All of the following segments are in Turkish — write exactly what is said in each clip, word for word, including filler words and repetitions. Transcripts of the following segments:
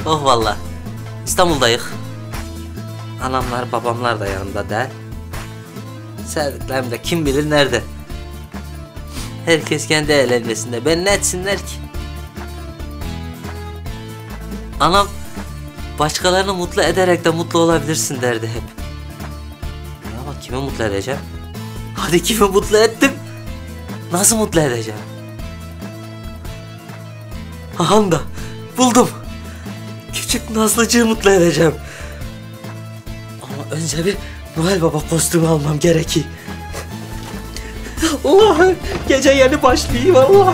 Oh vallahi. İstanbul'dayız. Anamlar, babamlar da yanımda değil. Sevdiklerim de kim bilir nerede. Herkes kendi eğlencesinde. Ben ne etsinler ki? Anam başkalarını mutlu ederek de mutlu olabilirsin derdi hep. Ama kimi mutlu edeceğim? Hadi kimi mutlu ettim? Nasıl mutlu edeceğim? Aham da buldum. Küçük Nazlıcığı mutlu edeceğim. Ama önce bir Noel Baba kostümü almam gerekir. Allah, gece yeni başlayayım Allah.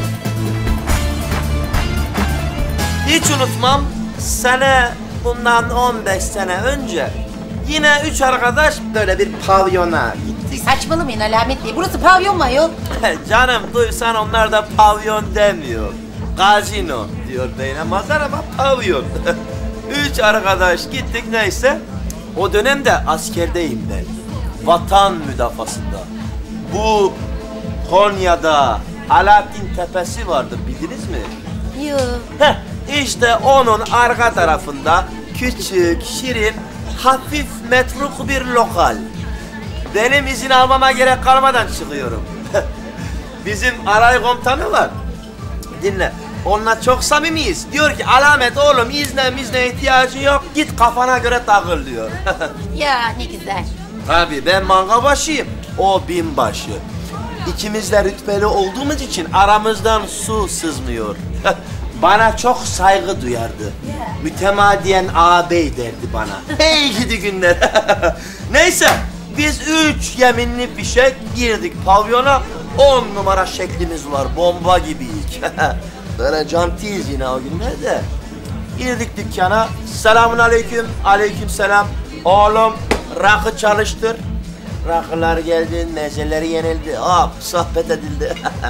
Hiç unutmam, sene bundan on beş sene önce yine üç arkadaş böyle bir pavyona gittik. Saçmalamayın Alamet Bey, burası pavyon mu ayol? Canım duysan onlar da pavyon demiyor. Gazino diyor beynamazlar ama pavyon. Üç arkadaş gittik neyse. O dönemde askerdeyim ben. Vatan müdafasında. Bu Konya'da Alaaddin Tepesi vardı, bildiniz mi? Yok. Heh, işte onun arka tarafında küçük, şirin, hafif metruk bir lokal. Benim izin almama gerek kalmadan çıkıyorum. Bizim alay komutanı var. Dinle. Onunla çok samimiyiz. Diyor ki Alamet oğlum izne mizne ihtiyacı yok. Git kafana göre takıl diyor. Ya ne güzel. Tabii ben manga başıyım. O binbaşı. İkimiz de rütbeli olduğumuz için aramızdan su sızmıyor. Bana çok saygı duyardı. Mütemadiyen ağabey derdi bana. Hey gidi günler. Neyse biz üç yeminli fişek girdik pavyona. On numara şeklimiz var, bomba gibiyiz. Böyle cantiyiz yine o günlerde. Girdik dükkana. Selamun aleyküm. Aleyküm selam. Oğlum rakı çalıştır. Rakılar geldi, mezeleri yenildi. Hop sohbet edildi.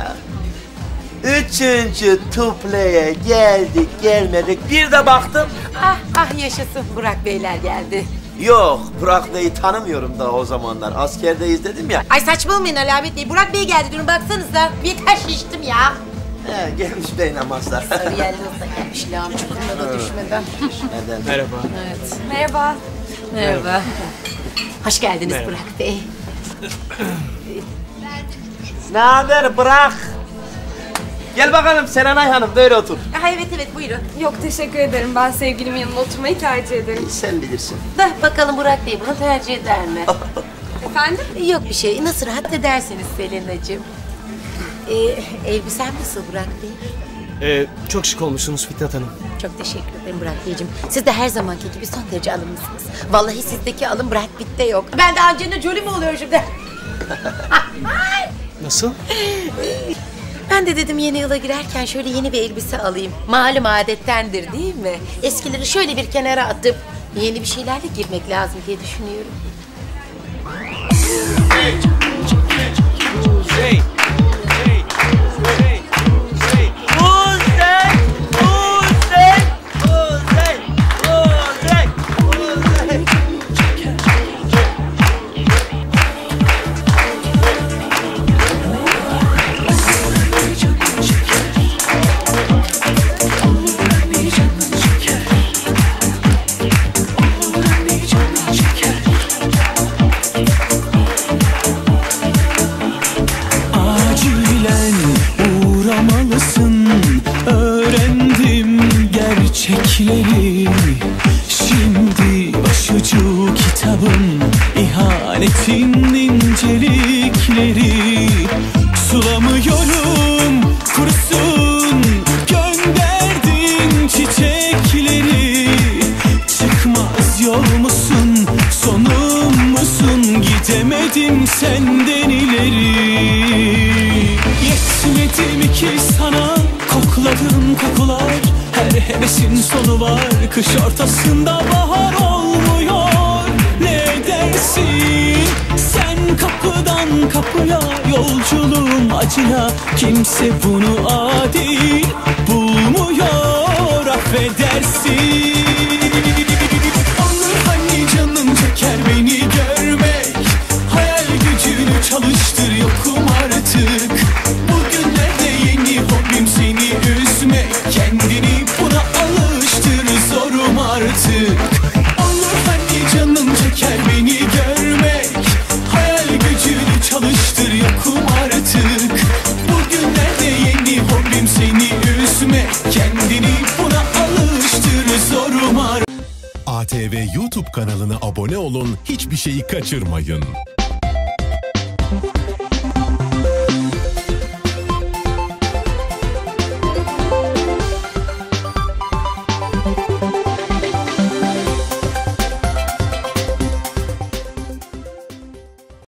Üçüncü tupleye geldik gelmedik. Bir de baktım. Ah ah yaşasın, Burak Beyler geldi. Yok, Burak Bey'i tanımıyorum daha o zamanlar. Askerdeyiz dedim ya. Ay saçmalamayın Alamet Bey, Burak Bey geldi diyorum, baksanıza. Yeter şiştim ya. He, gelmiş bey namazlar. Sarı yerli olsa gelmiş, lağım çukuruna da düşmeden. Neden? Merhaba. Evet. Merhaba. Merhaba. Hoş geldiniz Merhaba. Burak Bey. Ne haber Burak? Gel bakalım Serenay Hanım, böyle otur. Ha, evet evet buyurun. Yok teşekkür ederim. Ben sevgilimin yanında oturmayı tercih ederim. Sen bilirsin. Da bakalım Burak Bey bunu tercih eder mi? Efendim? Yok bir şey. Nasıl rahat ederseniz Selena'cığım. Ee, elbisem nasıl Burak Bey? Ee, çok şık olmuşsunuz Fitnat Hanım. Çok teşekkür ederim Burak Beyciğim. Siz de her zamanki gibi son derece alımlısınız. Vallahi sizdeki alım Brad Pitt'te yok. Ben de Angelina Jolie mi oluyor şimdi? Nasıl? Ben de dedim yeni yıla girerken şöyle yeni bir elbise alayım. Malum adettendir değil mi? Eskileri şöyle bir kenara atıp yeni bir şeylerle girmek lazım diye düşünüyorum. Hey, hey, hey, hey. Kuzey, Kuzey, Kuzey, Kuzey, Kuzey. Gerçekleri şimdi başucu kitabım, ihanetin incelikleri. Sulamıyorum kurusun gönderdin çiçekleri. Çıkmaz yol musun sonum musun, gidemedim senden ileri. Yetmedi mi ki sana kokladığım kokular? Her hevesin sonu var, kış ortasında bahar olmuyor. Ne dersin? Sen kapıdan kapıya, yolculuğum acıya. Kimse bunu adil bulmuyor, affedersin. Olur hani canım çeker beni görmek, hayal gücünü çalıştır yokum artık. Bugünlerde yeni hobim seni üzmek, kendini buna alıştır zor. Kendini buna alıştır zoruma. A T V YouTube kanalına abone olun, hiçbir şeyi kaçırmayın.